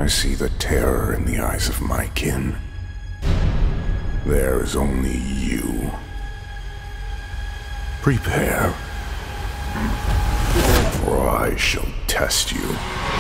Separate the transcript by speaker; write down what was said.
Speaker 1: I see the terror in the eyes of my kin. There is only you. Prepare, or I shall test you.